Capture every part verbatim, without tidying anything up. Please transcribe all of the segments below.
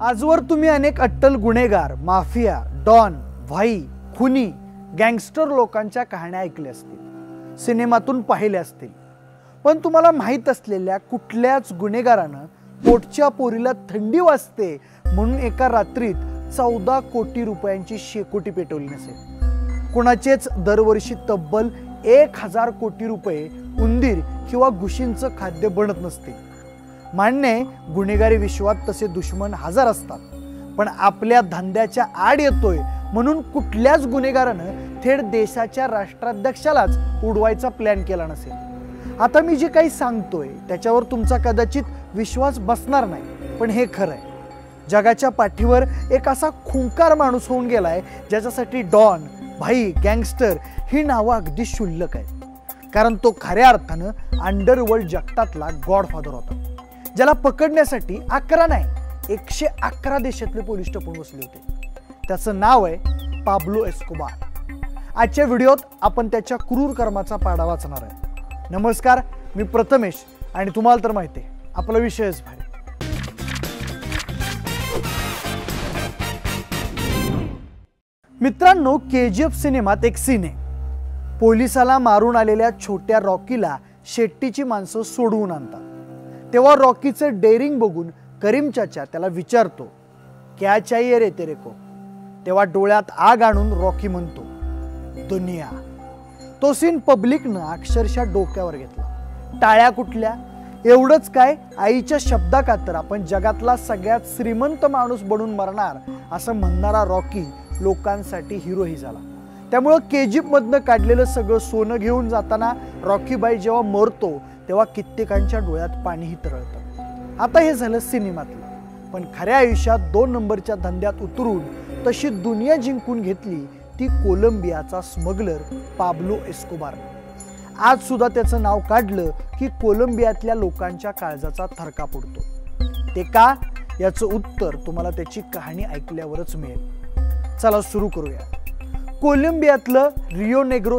आजवर तुम्ही अनेक अट्टल गुन्हेगार, माफिया, डॉन, भाई, खुनी, गँगस्टर लोकांच्या कहाण्या ऐकल्या असतील, सिनेमातून पाहिल्या असतील, पण तुम्हाला माहीत असलेल्या कुठल्याच गुन्हेगारानं पोटच्या पोरीला थंडी वाजते म्हणून एका रात्रीत चौदा कोटी रुपयांची शेकोटी पेटवली नसेल। कुणाचेच दरवर्षी तब्बल एक हजार कोटी रुपये उंदीर किंवा घुशींचं खाद्य बनत नसते। मान्य, गुन्हेगारी विश्वात तसे दुश्मन हजार असतात, पण आपल्या धंद्याच्या आड येतोय म्हणून कुठल्याच गुन्हेगारानं थेट देशाच्या राष्ट्राध्यक्षालाच उडवायचा प्लॅन केला नसेल। आता मी जे काही सांगतोय त्याच्यावर तुमचा कदाचित विश्वास बसणार नाही, पण हे खरं आहे। जगाच्या पाठीवर एक असा खुंकार माणूस होऊन गेलाय ज्याच्यासाठी डॉन, भाई, गँगस्टर ही नावं अगदी क्षुल्लक आहेत, कारण तो खऱ्या अर्थानं अंडरवर्ल्ड जगतातला गॉडफादर होता, ज्याला पकडण्यासाठी अकरा नाही एकशे अकरा देशातले पोलीस टपून बसले होते। त्याचं नाव आहे पाब्लो एस्कोबार। आजच्या व्हिडिओत आपण त्याच्या क्रूर कर्माचा पाढा वाचणार आहे। नमस्कार, मी प्रथमेश आणि तुम्हाला तर माहिती आहे आपला विषयच भारी। मित्रांनो, केजीएफ सिनेमात एक सीन आहे। पोलिसाला मारून आलेल्या छोट्या रॉकीला शेट्टीची माणसं सोडवून आणतात, तेव्हा रॉकीचं डेअरिंग बघून करीम चाचा त्याला विचारतो, क्या चाहिए रे तेरे को? तेव्हा डोळ्यात आग आणून रॉकी म्हणतो, दुनिया। तो सीन पब्लिकनं अक्षरशः डोक्यावर घेतला। टाळ्या कुठल्या? एवढंच काय, आईच्या शब्दाखातर आपण जगातला सगळ्यात श्रीमंत माणूस बनून मरणार असं म्हणणारा रॉकी लोकांसाठी हिरोही झाला। त्यामुळे केजीएफ मधनं काढलेलं सगळं सोनं घेऊन जाताना रॉकी बाई जेव्हा मरतो तेव्हा कित्येकांच्या डोळ्यात पाणीही तरळतं। आता हे झालं सिनेमातलं, पण खऱ्या आयुष्यात दोन नंबरच्या धंद्यात उतरून तशी दुनिया जिंकून घेतली ती कोलंबियाचा स्मगलर पाब्लो एस्कोबार। आज सुद्धा त्याचं नाव काढलं की कोलंबियातल्या लोकांच्या काळजाचा थरका पडतो। ते का, याचं उत्तर तुम्हाला त्याची कहाणी ऐकल्यावरच मिळेल। चला सुरू करूया। कोलंबियातलं रियो नेग्रो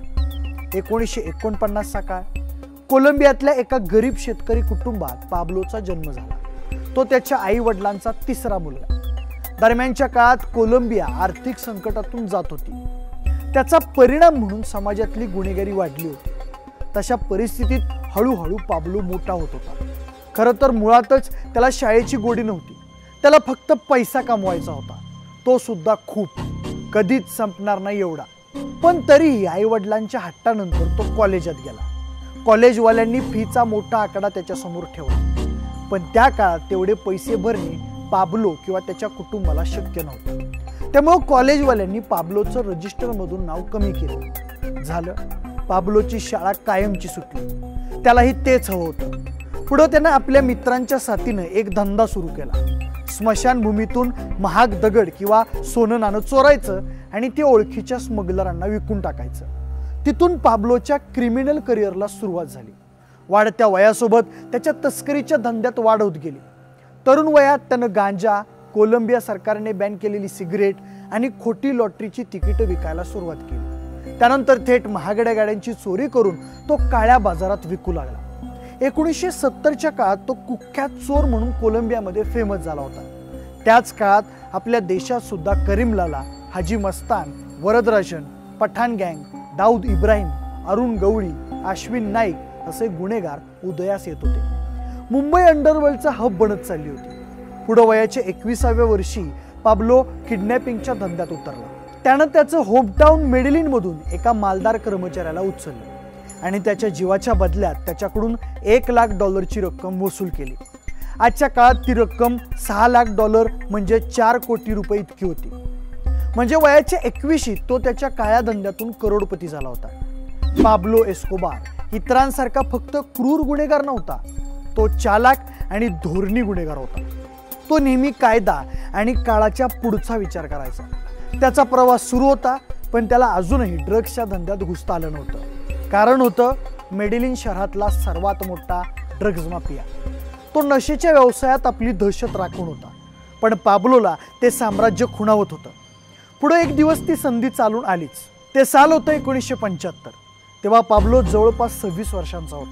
शहर, एकोणीसशे एकोणपन्नास चा काळ। कोलंबियातल्या एका गरीब शेतकरी कुटुंबात पाब्लोचा जन्म झाला। तो त्याच्या आई वडिलांचा तिसरा मुलगा। दरम्यानच्या काळात कोलंबिया आर्थिक संकटातून जात होती, त्याचा परिणाम म्हणून समाजातली गुन्हेगारी वाढली होती। तशा परिस्थितीत हळूहळू पाब्लो मोठा होत होता। खरं तर मुळातच त्याला शाळेची गोडी नव्हती, त्याला फक्त पैसा कमवायचा होता, तो सुद्धा खूप, कधीच संपणार नाही एवढा। पण तरीही आई वडिलांच्या हट्टानंतर तो कॉलेजात गेला। कॉलेजवाल्यांनी फीचा मोठा आकडा त्याच्यासमोर ठेवला, पण त्या काळात तेवढे पैसे भरणे पाब्लो किंवा त्याच्या कुटुंबाला शक्य नव्हतं। त्यामुळे कॉलेजवाल्यांनी पाब्लोचं रजिस्टरमधून नाव कमी केलं। झालं, पाब्लोची शाळा कायमची सुटली। त्यालाही तेच हवं होतं। पुढे त्यानं आपल्या मित्रांच्या साथीनं एक धंदा सुरू केला। स्मशानभूमीतून महाग दगड किंवा सोनं नाणं चोरायचं आणि ते ओळखीच्या स्मगलरांना विकून टाकायचं। तिथून पाब्लोच्या क्रिमिनल करिअरला सुरुवात झाली। वाढत्या वयासोबत त्याच्या तस्करीच्या धंद्यात वाढ होत गेली। तरुण वयात त्यानं गांजा, कोलंबिया सरकारने बॅन केलेली सिगरेट आणि खोटी लॉटरीची तिकीटं विकायला सुरुवात केली। त्यानंतर थेट महागड्या गाड्यांची चोरी करून तो काळ्या बाजारात विकू लागला। एकोणीसशे सत्तरच्या काळात तो कुख्यात चोर म्हणून कोलंबियामध्ये फेमस झाला होता। त्याच काळात आपल्या देशात सुद्धा करीम लाला, हाजी मस्तान, वरदराजन, पठाण गँग, दाऊद इब्राहिम, अरुण गवळी, अश्विन नाईक असे गुन्हेगार उदयास येत होते। मुंबई अंडरवर्ल्डचा हब बनत चालली होती। पुढे वयाच्या एकविसाव्या वर्षी पाब्लो किडनॅपिंगच्या धंद्यात उतरला। त्यानं त्याचं होमटाउन मेडेलिन मधून एका मालदार कर्मचाऱ्याला उचललं आणि त्याच्या जीवाच्या बदल्यात त्याच्याकडून एक लाख डॉलरची रक्कम वसूल केली। आजच्या काळात ती रक्कम सहा लाख डॉलर म्हणजे चार कोटी रुपये इतकी होती। म्हणजे वयाच्या एकविशीत तो त्याच्या काळ्या धंद्यातून करोडपती झाला होता। पाब्लो एस्कोबार इतरांसारखा फक्त क्रूर गुन्हेगार नव्हता, तो चालाक आणि धोरणी गुन्हेगार होता। तो नेहमी कायदा आणि काळाच्या पुढचा विचार करायचा। त्याचा प्रवास सुरू होता, पण त्याला अजूनही ड्रग्सच्या धंद्यात घुसता आलं नव्हतं। कारण होतं मेडेलिन शहरातला सर्वात मोठा ड्रग्ज माफिया। तो नशेच्या व्यवसायात आपली दहशत राखून होता, पण पाब्लोला ते साम्राज्य खुणावत होतं। पुढे एक दिवस ती संधी चालून आलीच। ते साल होतं एकोणीसशे पंच्याहत्तर। तेव्हा पाब्लो जवळपास सव्वीस वर्षांचा होता।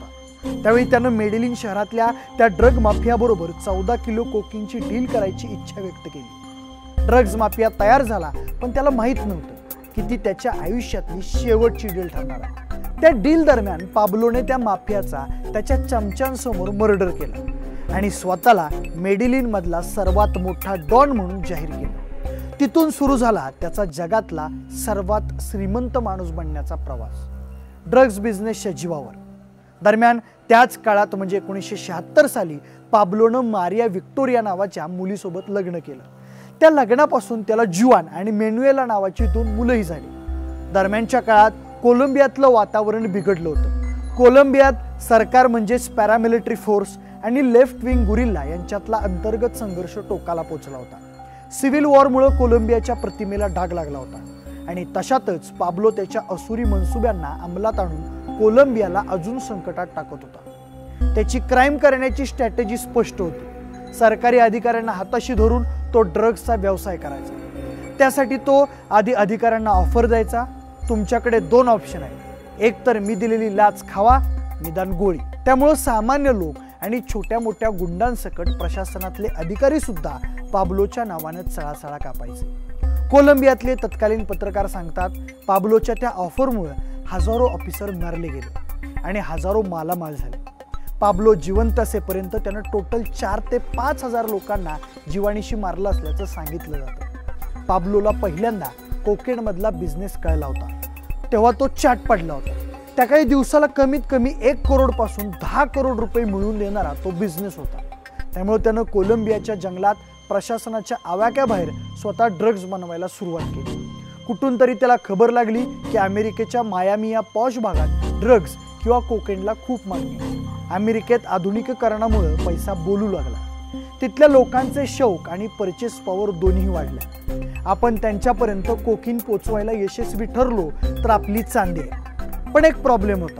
त्यावेळी त्यानं मेडेलिन शहरातल्या त्या ड्रग माफियाबरोबर चौदा किलो कोकीनची डील करायची इच्छा व्यक्त केली। ड्रग्ज माफिया तयार झाला, पण त्याला माहीत नव्हतं की ती त्याच्या आयुष्यातली शेवटची डील ठरणार आहे। त्या डील दरम्यान पाब्लोने त्या माफियाचा त्याच्या चमच्यांसमोर मर्डर केला आणि स्वतःला मेडेलिन मधला सर्वात मोठा डॉन म्हणून जाहीर केलं। तिथून सुरू झाला त्याचा जगातला सर्वात श्रीमंत माणूस बनण्याचा प्रवास, ड्रग्ज बिझनेसच्या जीवावर। दरम्यान त्याच काळात म्हणजे एकोणीसशे शहात्तर साली पाब्लोनं मारिया विक्टोरिया नावाच्या मुलीसोबत लग्न केलं। त्या लग्नापासून त्याला जुआन आणि मेन्युएला नावाची दोन मुलंही झाली। दरम्यानच्या काळात कोलंबियातलं वातावरण बिघडलं होतं। कोलंबियात सरकार म्हणजेच पॅरामिलिटरी फोर्स आणि लेफ्ट विंग गुरिल्ला यांच्यातला अंतर्गत संघर्ष टोकाला पोहोचला होता। सिव्हिल वॉरमुळे कोलंबियाच्या प्रतिमेला डाग लागला होता आणि तशातच पाब्लो त्याच्या असुरी मनसुब्यांना अंमलात आणून कोलंबियाला अजून संकटात टाकत होता। त्याची क्राईम करण्याची स्ट्रॅटेजी स्पष्ट होती। सरकारी अधिकाऱ्यांना हाताशी धरून तो ड्रग्सचा व्यवसाय करायचा। त्यासाठी तो आधी अधिकाऱ्यांना ऑफर द्यायचा, तुमच्याकडे दोन ऑप्शन आहेत, एक तर मी दिलेली लाच खावा, निदान गोळी। त्यामुळे सामान्य लोक आणि छोट्या मोठ्या गुंडांसकट प्रशासनातले अधिकारी सुद्धा पाब्लोच्या नावाने चळाचळा कापायचे। कोलंबियातले तत्कालीन पत्रकार सांगतात, पाब्लोच्या त्या ऑफरमुळे हजारो ऑफिसर मारले गेले आणि हजारो मालामाल झाले। पाब्लो जिवंत असेपर्यंत त्यानं टोटल चार ते पाच हजार लोकांना जीवाणीशी मारलं असल्याचं सांगितलं जातं। पाब्लोला पहिल्यांदा कोकेन मधला बिझनेस कळला होता, तेव्हा तो चाट पडला होता। त्या काही दिवसाला कमीत कमी एक करोड पासून दहा करोड रुपये मिळवून देणारा तो बिझनेस होता। त्यामुळे त्यानं कोलंबियाच्या जंगलात प्रशासनाच्या आवाक्याबाहेर स्वतः ड्रग्ज बनवायला सुरुवात केली। कुठून तरी त्याला खबर लागली की अमेरिकेच्या मायामी या पॉश भागात ड्रग्ज किंवा कोकेनला खूप मागणी आहे। अमेरिकेत आधुनिकीकरणामुळे पैसा बोलू लागला। तिथल्या लोकांचे शौक आणि परचेस पॉवर दोन्ही वाढले। आपण त्यांच्यापर्यंत कोकीन पोचवायला यशस्वी ठरलो तर आपली चांदी आहे। पण एक प्रॉब्लेम होता,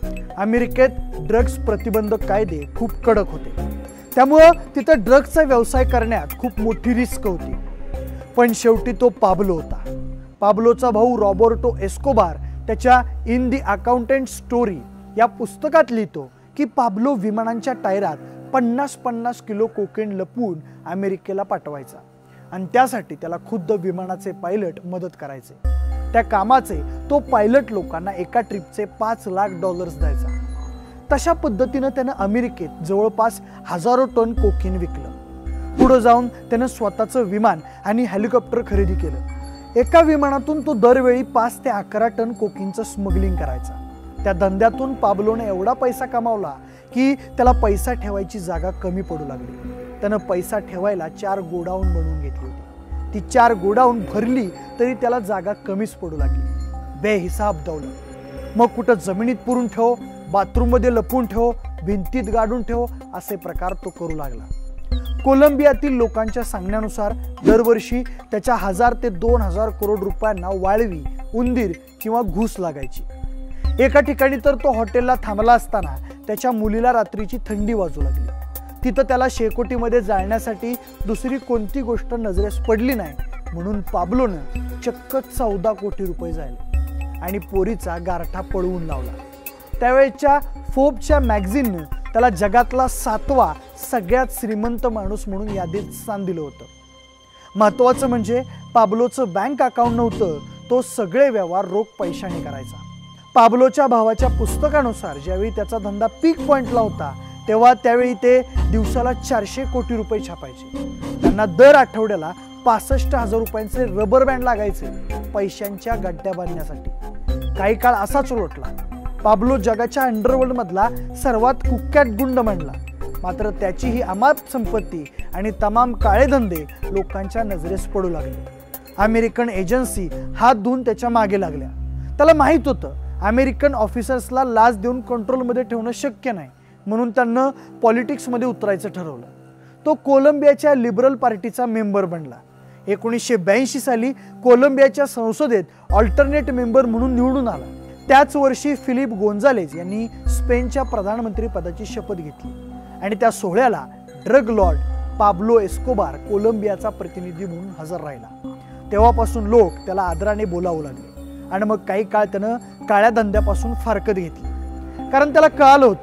अमेरिकेत ड्रग्ज प्रतिबंधक कायदे खूप कडक होते, त्यामुळे तिथं ड्रग्जचा व्यवसाय करण्यात खूप मोठी रिस्क होती। पण शेवटी तो पाब्लो होता। पाब्लोचा भाऊ रॉबर्टो एस्कोबार त्याच्या इन दी अकाउंटंट स्टोरी या पुस्तकात लिहितो की पाब्लो विमानांच्या टायरात पन्नास पन्नास किलो कोकेन लपवून अमेरिकेला पाठवायचा आणि त्यासाठी त्याला खुद्द विमानाचे पायलट मदत करायचे। त्या कामाचे तो पायलट लोकांना एका ट्रिपचे पाच लाख डॉलर्स द्यायचा। तशा पद्धतीनं त्यानं अमेरिकेत जवळपास हजारो टन कोकेन विकलं। पुढे जाऊन त्यानं स्वतःचं विमान आणि हेलिकॉप्टर खरेदी केलं। एका विमानातून तो दरवेळी पाच ते अकरा टन कोकेनचं स्मगलिंग करायचा। त्या धंद्यातून पाब्लोने एवढा पैसा कमावला की त्याला पैसा ठेवायची जागा कमी पडू लागली। त्यानं पैसा ठेवायला चार गोडाऊन बनवून घेतली होती। ती चार गोडाऊन भरली तरी त्याला जागा कमीच पडू लागली। बेहिसाब दौलत, मग कुठं जमिनीत पुरून ठेव, बाथरूम मध्ये लपवून ठेव, भिंतीत गाडून ठेव, असे प्रकार तो करू लागला। कोलंबियातील लोकांच्या सांगण्यानुसार दरवर्षी त्याच्या हजार ते दोन हजार करोड रुपयांना वाळवी, उंदीर किंवा घूस लागायची। एका ठिकाणी तर तो हॉटेलला थांबला असताना त्याच्या मुलीला रात्रीची थंडी वाजू लागली। तिथं त्याला शेकोटीमध्ये जाळण्यासाठी दुसरी कोणती गोष्ट नजरेस पडली नाही, म्हणून पाब्लोनं चक्क चौदा कोटी रुपये जाळले आणि पोरीचा गारठा पळवून लावला। त्यावेळच्या फोर्ब्सच्या मॅगझिननं त्याला जगातला सातवा सगळ्यात श्रीमंत माणूस म्हणून यादीत स्थान दिलं होतं। महत्त्वाचं म्हणजे पाब्लोचं बँक अकाउंट नव्हतं, तो सगळे व्यवहार रोख पैशाने करायचा। पाब्लोच्या भावाच्या पुस्तकानुसार ज्यावेळी त्याचा धंदा पीक पॉइंटला होता तेव्हा त्यावेळी ते दिवसाला चारशे कोटी रुपये छापायचे। त्यांना दर आठवड्याला पासष्ट हजार रुपयांचे रबर बँड लागायचे पैशांच्या गड्ड्या बांधण्यासाठी। काही काळ असाच उलटला, पाब्लो जगाच्या अंडरवर्ल्ड मधला सर्वात कुख्यात गुंड बनला। मात्र त्याची ही अमाप संपत्ती आणि तमाम काळे धंदे लोकांच्या नजरेस पडू लागले। अमेरिकन एजन्सी हात धुवून त्याच्या मागे लागल्या। त्याला माहित होतं अमेरिकन ऑफिसर्सला लाच देऊन कंट्रोलमध्ये ठेवणं शक्य नाही, म्हणून त्यांना पॉलिटिक्समध्ये उतरायचं ठरवलं। तो कोलंबियाच्या लिबरल पार्टीचा मेंबर बनला। एकोणीसशे ब्याऐंशी साली कोलंबियाच्या संसदेत ऑल्टरनेट मेंबर म्हणून निवडून आला। त्याच वर्षी फिलिप गोंजालेज यांनी स्पेनच्या प्रधानमंत्री पदाची शपथ घेतली आणि त्या सोहळ्याला ड्रग लॉर्ड पाब्लो एस्कोबार कोलंबियाचा प्रतिनिधी म्हणून हजर राहिला। तेव्हापासून लोक त्याला आदराने बोलावू लागले आणि मग काही काळ त्यानं काळ्या धंद्यापासून फारकत घेतली, कारण त्याला कळालं होतं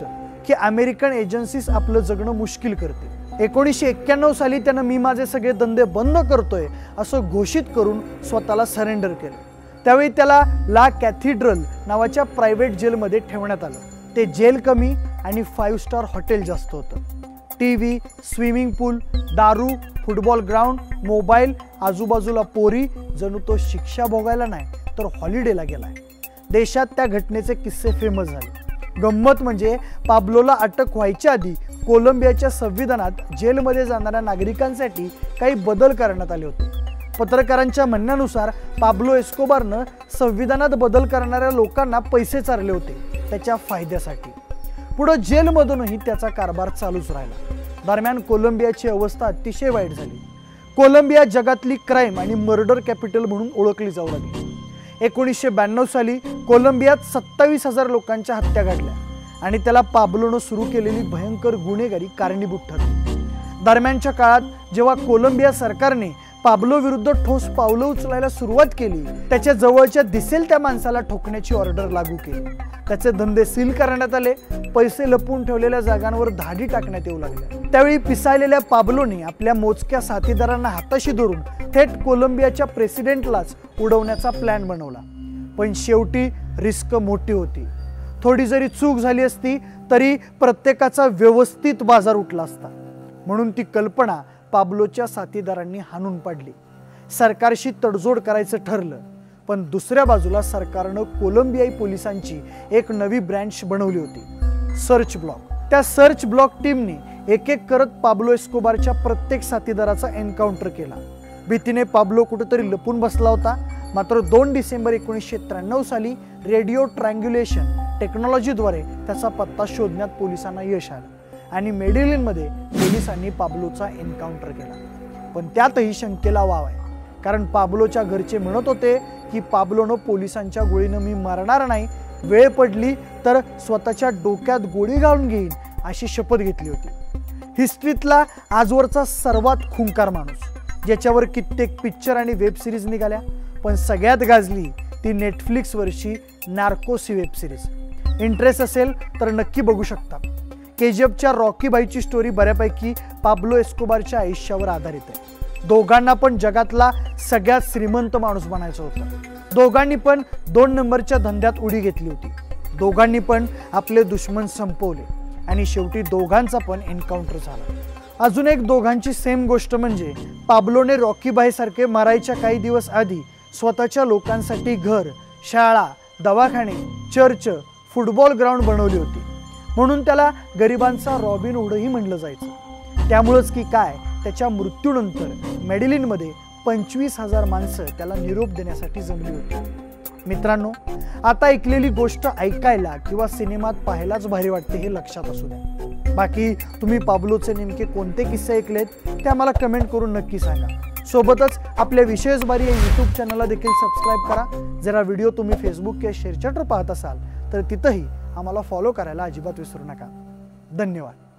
की अमेरिकन एजन्सीज आपलं जगणं मुश्किल करते। एकोणीसशे एक्क्याण्णव साली त्यानं मी माझे सगळे धंदे बंद करतोय असं घोषित करून स्वतःला सरेंडर केलं। त्यावेळी त्याला ला कॅथीड्रल नावाच्या प्रायव्हेट जेलमध्ये ठेवण्यात आलं। ते जेल कमी आणि फाईव्ह स्टार हॉटेल जास्त होतं। टी व्ही, स्विमिंग पूल, दारू, फुटबॉल ग्राउंड, मोबाईल, आजूबाजूला पोरी, जणू तो शिक्षा भोगायला नाही तर हॉलिडेला गेलाय। देशात त्या घटनेचे किस्से फेमस झाले। गंमत म्हणजे पाब्लोला अटक व्हायच्या आधी कोलंबियाच्या संविधानात जेलमध्ये जाणाऱ्या नागरिकांसाठी काही बदल करण्यात आले होते। पत्रकारांच्या म्हणण्यानुसार पाब्लो एस्कोबारनं संविधानात बदल करणाऱ्या लोकांना पैसे चारले होते त्याच्या फायद्यासाठी। पुढे जेलमधूनही त्याचा कारभार चालूच राहिला। दरम्यान कोलंबियाची अवस्था अतिशय वाईट झाली। कोलंबिया जगातली क्राईम आणि मर्डर कॅपिटल म्हणून ओळखली जाऊ लागली। एकोणीसशे ब्याण्णव साली कोलंबियात सत्तावीस हजार लोकांच्या हत्या घडल्या आणि त्याला पाब्लोनं सुरू केलेली भयंकर गुन्हेगारी कारणीभूत ठरली। दरम्यानच्या काळात जेव्हा कोलंबिया सरकारने पाब्लो विरुद्ध ठोस पावलं उचलायला सुरुवात केली, त्याच्या जवळच्या दिसेल त्या माणसाला ठोकण्याची ऑर्डर लागू केली। त्याचे धंदे सील करण्यात आले, पैसे लपवून ठेवलेल्या जागांवर धाडी टाकण्यात येऊ लागल्या। त्यावेळी पिसाळलेल्या पाब्लोने आपल्या मोजक्या साथीदारांना हाताशी धरून थेट कोलंबियाच्या प्रेसिडेंटलाच उडवण्याचा प्लॅन बनवला। पण शेवटी रिस्क मोठी होती। थोडी जरी चूक झाली असती तरी प्रत्येकाचा व्यवस्थित बाजार उठला असता। म्हणून ती कल्पना पाब्लोच्या साथीदारांनी हाणून पाडली। सरकारशी तडजोड करायचं ठरलं, पण दुसऱ्या बाजूला सरकारनं कोलंबियाई पोलिसांची एक नवी ब्रँच बनवली होती, सर्च ब्लॉक। त्या सर्च ब्लॉक टीमने एक एक करत पाब्लो एस्कोबारच्या प्रत्येक साथीदाराचा एन्काउंटर केला। भीतीने पाब्लो कुठेतरी लपून बसला होता। मात्र दोन डिसेंबर एकोणीसशे त्र्याण्णव साली रेडिओ ट्रँग्युलेशन टेक्नॉलॉजीद्वारे त्याचा पत्ता शोधण्यात पोलिसांना यश आलं आणि मेडिलिनमध्ये पोलिसांनी पाब्लोचा एन्काउंटर केला। पण त्यातही शंकेला वाव आहे, कारण पाब्लोच्या घरचे म्हणत होते की पाब्लोनं पोलिसांच्या गोळीनं मी मरणार नाही, वेळ पडली तर स्वतःच्या डोक्यात गोळी घालून घेईन अशी शपथ घेतली होती। हिस्ट्रीतला आजवरचा सर्वात खुंकार माणूस, ज्याच्यावर कित्येक पिक्चर आणि वेब सिरीज निघाल्या, पण सगळ्यात गाजली ती नेटफ्लिक्सवरची नार्कोस ही वेब सिरीज। इंटरेस्ट असेल तर नक्की बघू शकता। केजीएफच्या रॉकी भाईची स्टोरी बऱ्यापैकी पाब्लो एस्कोबारच्या आयुष्यावर आधारित आहे। दोघांना पण जगातला सगळ्यात श्रीमंत माणूस बनायचं होतं। दोघांनी पण दोन नंबरच्या धंद्यात उडी घेतली होती। दोघांनी पण आपले दुश्मन संपवले आणि शेवटी दोघांचा पण एन्काउंटर झाला। अजून एक दोघांची सेम गोष्ट म्हणजे पाब्लोने रॉकी भाई सारखे मरायच्या काही दिवस आधी स्वतःच्या लोकांसाठी घर, शाळा, दवाखाने, चर्च, फुटबॉल ग्राउंड बनवली होती। म्हणून त्याला गरिबांचा रॉबिन हुडही म्हणलं जायचं। त्यामुळेच की काय, त्याच्या मृत्यूनंतर मेडिलिनमध्ये पंचवीस हजार माणसं त्याला निरोप देण्यासाठी जमली होती। मित्रांनो, आता ऐकलेली गोष्ट ऐकायला किंवा सिनेमात पाहायलाच भारी वाटते हे लक्षात असू द्या। बाकी तुम्ही पाब्लोचे नेमके कोणते किस्से ऐकलेत ते आम्हाला कमेंट करून नक्की सांगा। सोबतच आपल्या विशेष बारी या यूट्यूब चॅनलला देखील सबस्क्राईब करा। जर हा व्हिडिओ तुम्ही फेसबुक किंवा शेअरचॅटवर पाहत असाल तर तिथंही आम्हाला फॉलो करायला अजिबात विसरू नका। धन्यवाद।